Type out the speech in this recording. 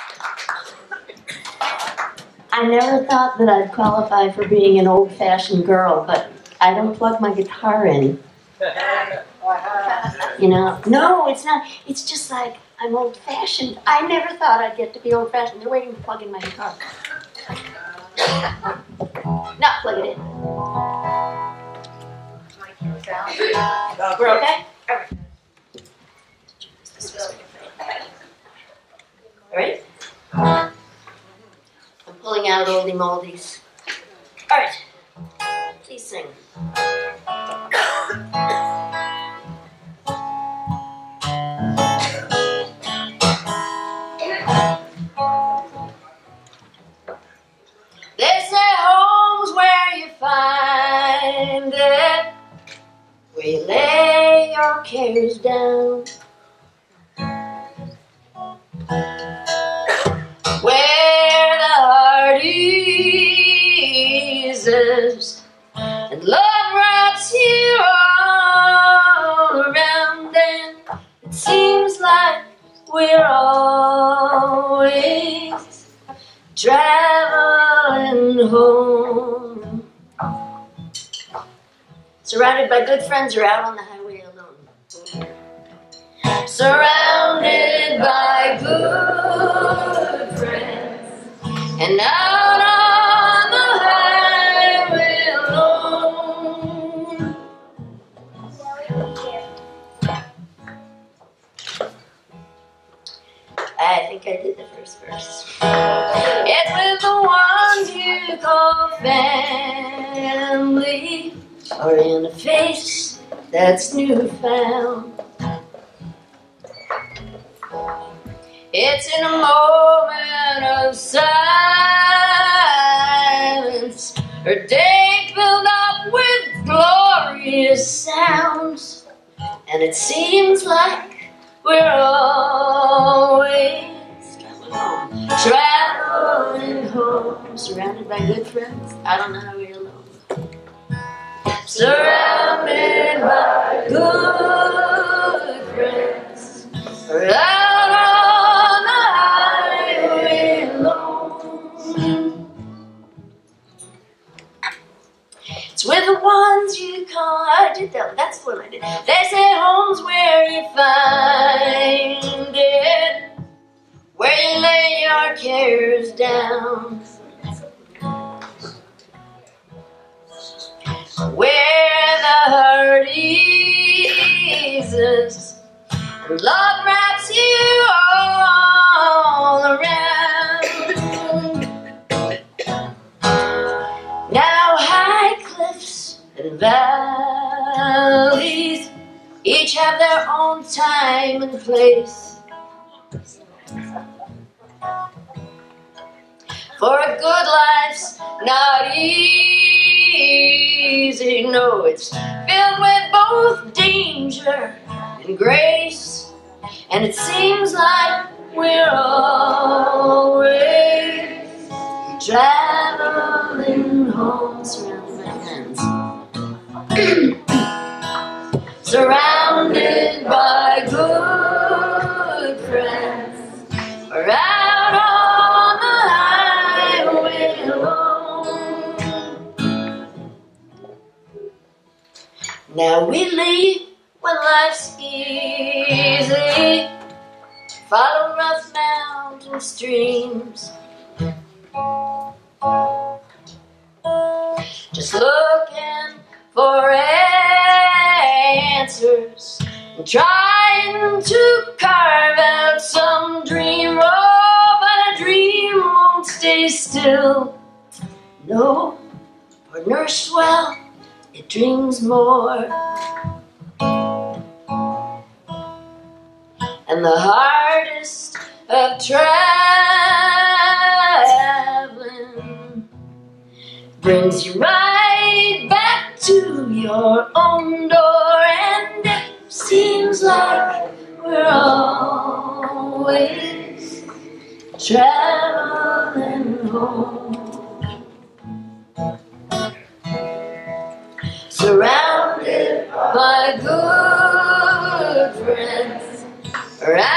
I never thought that I'd qualify for being an old-fashioned girl, but I don't plug my guitar in. You know? No, it's not. It's just like I'm old-fashioned. I never thought I'd get to be old-fashioned. They're waiting to plug in my guitar. No, plug it in. We're okay? All right. All right? I'm pulling out oldie moldies. All right. Please sing. They say home's where you find it, where you lay your cares down, where the heart eases and love wraps you all around, and it seems like we're always traveling home, surrounded by good friends or out on the highway alone. Surrounded by good friends and out on the highway alone. I think I did the first verse. It's with the ones you call family, or in a face that's newfound. It's in a moment of silence, or day filled up with glorious sounds, and it seems like we're always traveling home, surrounded by good friends. I don't know how we're alone. Surrounded by good friends, out on the highway alone. It's with the ones you call. I did that. That's the one I did. They say home's where you find it, where you lay your cares down, where the heart eases and love wraps you all around. Now high cliffs and valleys each have their own time and place. For a good life's not easy, no, it's filled with both danger and grace, and it seems like we're always traveling home, surrounded by friends. Surrounded by good friends, or out on the highway alone. Now we leave when life's easy, follow rough mountain streams, just looking for answers and trying to carve out some dream. Oh, but a dream won't stay still. No, or nourished well, it dreams more. And the hardest of traveling brings you right back to your own door, and it seems like we're always traveling home. Surrounded by good friends, right?